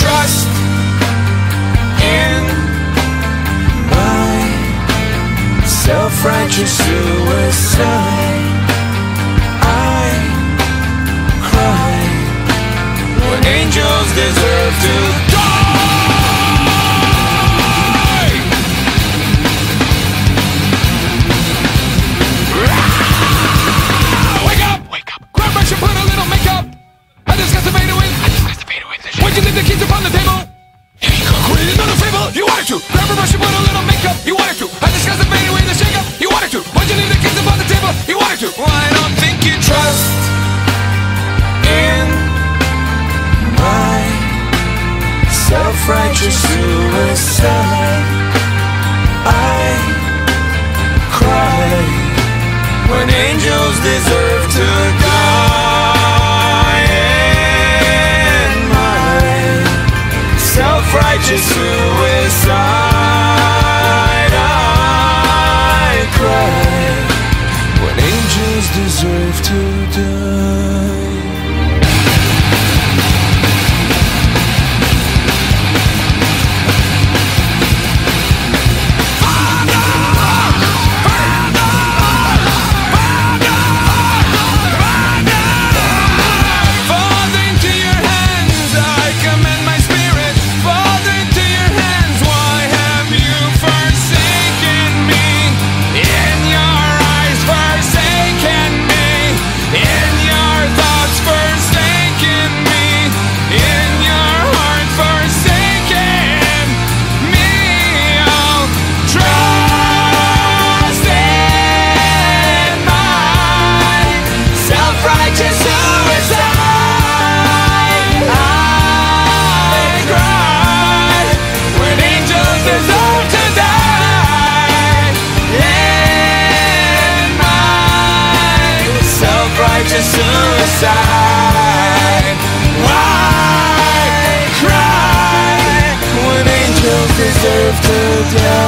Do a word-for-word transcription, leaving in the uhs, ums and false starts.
trust in my self-righteous suicide. I cry when angels deserve to die. Wake up! Wake up! Grab brush and put a little makeup. I discussed the fader with. I discussed the fader with. Why'd you leave the keys upon the table? Here you go. Quit it, another fable. You wanted to. Grab a brush and put a little makeup. You wanted to. I discussed the fader with the shake up. You wanted to. Why'd you leave the keys upon the table? You wanted to. Well, I don't think you trust in my self-righteous suicide. I cry when angels deserve to die. In my self-righteous suicide, I cry when angels deserve to die. Suicide. Why cry when angels deserve to die?